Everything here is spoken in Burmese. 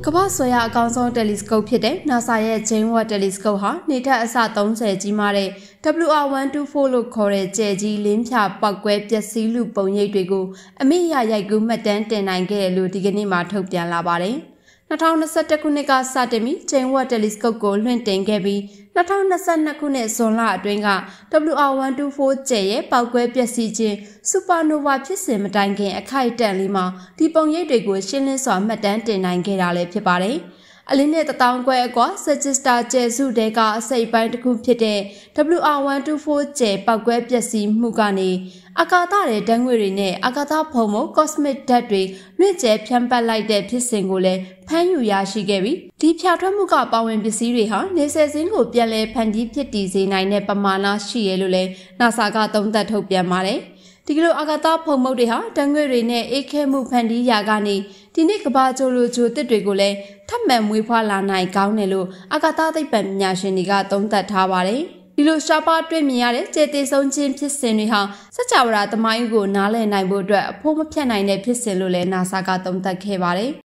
ကမ္ဘာ့ဆွဲရအကောင်ဆုံးတယ်လီစကုပ်ဖြစ်တဲ့ NASA ရဲ့ James Webb တယ်လီစကုပ်ဟာနေထက်အဆ30ကြီးမားတဲ့ WR124 လို့ခေါ်တဲ့ကြယ်ကြီးလင်းဖြာပောက်ကွဲပျက်စီးလူပုံရိပ်တွေကိုအမိရရိုက်ကူးမှတ်တမ်းတင်နိုင်ခဲ့တယ်လို့ဒီကနေ့မှထုတ်ပြန်လာပါတယ်။2021ခုနှစ်ကစတင်ပြီး James Webb တယ်လီစကုပ်ကိုလွှင့်တင်ခဲ့ပြီး2022ခုနှစ်ဇွန်လအတွင်းက WR124 ကြယ်ရဲ့ပောက်ကွဲပျက်စီးခြင်း Supernova ဖြစ်စဉ်မတိုင်ခင်အခိုက်အတန့်လေးမှာဒီပုံရိပ်တွေကိုရှင်းလင်းစွာမှတ်တမ်းတင်နိုင်ခဲ့တာလည်းဖြစ်ပါတယ်။အလင်းနဲ့1000ခွဲအကွာ Sagitta ကျယ်စုတဲကအစိပ်ပိုင်းတစ်ခုဖြစ်တဲ့ WR124 ကျယ်ပောက်ကွဲပျက်စီးမှုကနေအာကာသရဲ့ဓာတ်ငွေ့တွေနဲ့အာကာသဖုံမုံ cosmic ဓာတ်တွေလွင့်ကျဲဖြန့်ပတ်လိုက်တဲ့ဖြစ်စဉ်ကိုလည်းဖမ်းယူရရှိခဲ့ပြီးဒီဖြာထွက်မှုကပါဝင်ပစ္စည်းတွေဟာနေဆယ်စင်းကိုပြန်လည်ဖန်တီးဖြစ်တည်စေနိုင်တဲ့ပမာဏရှိရလို့လည်း NASA ကသုံးသပ်ထုတ်ပြန်ပါတယ်။ဒီကလိုအာကာသဖုံမုတ်တွေဟာဓာတ်ငွေ့တွေနဲ့အေးခဲမှုဖန်တီးရာကနေဒီနေ့ကဘာကျိုလိုဂျိုတစ်တွေကိုလည်းထပ်မံမွေးဖွားလာနိုင်ကောင်းတယ်လို့အာကာသသိပ္ပံပညာရှင်တွေကသုံးသပ်ထားပါတယ်။ဒီလိုရှားပါးတွေ့မြင်ရတဲ့ကျေတေဆုံးခြင်းဖြစ်စဉ်တွေဟာစကြဝဠာသမိုင်းကိုနားလည်နိုင်ဖို့အတွက်အဖို့မဖြတ်နိုင်တဲ့ဖြစ်စဉ်လို့လည်း NASA ကသုံးသပ်ခဲ့ပါတယ်။